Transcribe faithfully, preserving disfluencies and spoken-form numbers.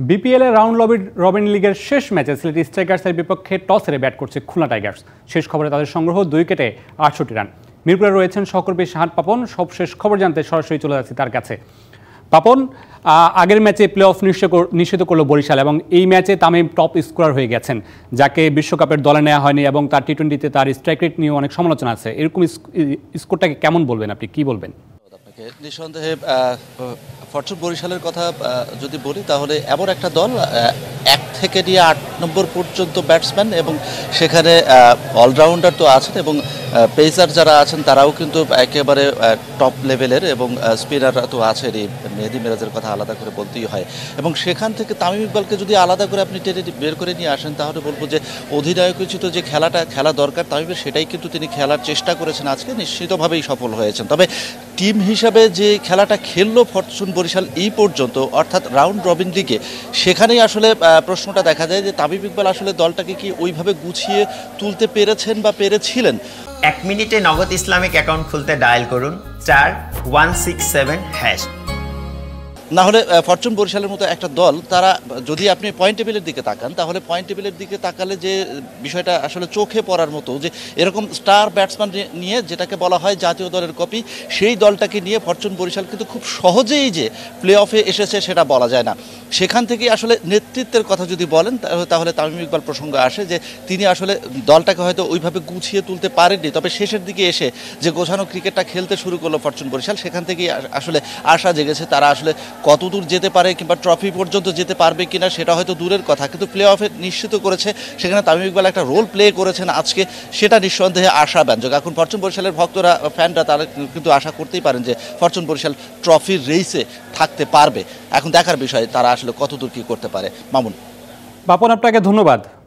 BPL এর round robin লিগের শেষ ম্যাচে সিলেট স্ট্রাইকার্সের বিপক্ষে টস হেরে ব্যাট করছে খুলনা টাইগার্স। শেষ খবরে তাদের সংগ্রহ দুই উইকেটে আটষট্টি রান। মিরপুরে রয়েছেন সহকর্মী শাহাদ পাপন। সব শেষ খবর জানতে সরাসরি চলে যাচ্ছি তার কাছে। পাপন, আগের ম্যাচে প্লে অফ নিশ্চিত করলো বরিশাল এবং এই ম্যাচে তামিম টপ স্কোরার হয়ে গেছেন, যাকে বিশ্বকাপের দলে নেওয়া হয়নি এবং তার টি টোয়েন্টিতে তার স্ট্রাইক রেট নিয়ে অনেক সমালোচনা আছে। এরকম স্কোরটাকে কেমন বলবেন, আপনি কি বলবেন? আপনাকে নিঃসন্দেহে ফরচুন বরিশালের কথা যদি বলি তাহলে এমন একটা দল এক থেকে নিয়ে আট নম্বর পর্যন্ত ব্যাটসম্যান এবং সেখানে অলরাউন্ডার তো আছেন এবং পেসার যারা আছেন তারাও কিন্তু একেবারে টপ লেভেলের এবং স্পিনাররা তো আছেনই। মেহেদি মিরাজের কথা আলাদা করে বলতেই হয় এবং সেখান থেকে তামিম ইকবালকে যদি আলাদা করে আপনি টেনে বের করে নিয়ে আসেন তাহলে বলবো যে অধিনায়কোচিত যে খেলাটা খেলা দরকার তামিমের সেটাই কিন্তু তিনি খেলার চেষ্টা করেছেন, আজকে নিশ্চিতভাবেই সফল হয়েছেন। তবে টিম হিসাবে যে খেলাটা খেললো ফরচুন বরিশাল এই পর্যন্ত অর্থাৎ রাউন্ড রবিন লিগে, সেখানেই আসলে প্রশ্নটা দেখা যায় যে তামিম ইকবাল আসলে দলটাকে কি ওইভাবে গুছিয়ে তুলতে পেরেছেন বা পেরেছিলেন। এক মিনিটে নগদ ইসলামিক অ্যাকাউন্ট খুলতে ডায়াল করুন চার ওয়ান সিক্স সেভেন হ্যাশ। না হলে ফরচুন বরিশালের মতো একটা দল, তারা যদি আপনি পয়েন্ট টেবিলের দিকে তাকান তাহলে পয়েন্ট টেবিলের দিকে তাকালে যে বিষয়টা আসলে চোখে পড়ার মতো যে এরকম স্টার ব্যাটসম্যান নিয়ে যেটাকে বলা হয় জাতীয় দলের কপি, সেই দলটাকে নিয়ে ফরচুন বরিশাল কিন্তু খুব সহজেই যে প্লে অফে এসেছে সেটা বলা যায় না। সেখান থেকেই আসলে নেতৃত্বের কথা যদি বলেন তাহলে তামিম ইকবাল প্রসঙ্গ আসে যে তিনি আসলে দলটাকে হয়তো ওইভাবে গুছিয়ে তুলতে পারেননি, তবে শেষের দিকে এসে যে গোছানো ক্রিকেটটা খেলতে শুরু করলো ফরচুন বরিশাল, সেখান থেকেই আসলে আশা জেগেছে তারা আসলে কত দূর যেতে পারে কিংবা ট্রফি পর্যন্ত যেতে পারবে কিনা সেটা হয়তো দূরের কথা, কিন্তু প্লে অফে নিশ্চিত করেছে সেখানে তামিম ইকবাল একটা রোল প্লে করেছেন আজকে, সেটা নিঃসন্দেহে আশাব্যঞ্জক। এখন ফরচুন বরিশালের ভক্তরা ফ্যানরা তারা কিন্তু আশা করতেই পারেন যে ফরচুন বরিশাল ট্রফির রেসে থাকতে পারবে। এখন দেখার বিষয় তারা আসলে কত দূর কী করতে পারে। মামুন। পাপন, আপনাকে ধন্যবাদ।